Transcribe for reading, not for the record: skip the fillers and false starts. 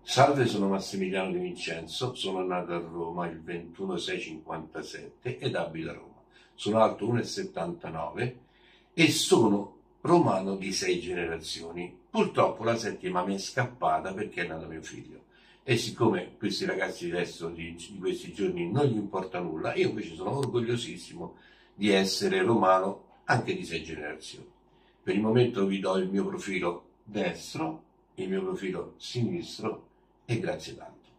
Salve, sono Massimiliano Di Vincenzo, sono nato a Roma il 21/6/57 ed abito a Roma. Sono alto 1,79 m e sono romano di 6 generazioni. Purtroppo la settima mi è scappata perché è nato mio figlio. E siccome questi ragazzi di adesso, di questi giorni, non gli importa nulla, io invece sono orgogliosissimo di essere romano anche di 6 generazioni. Per il momento vi do il mio profilo destro, il mio profilo sinistro, e grazie tanto.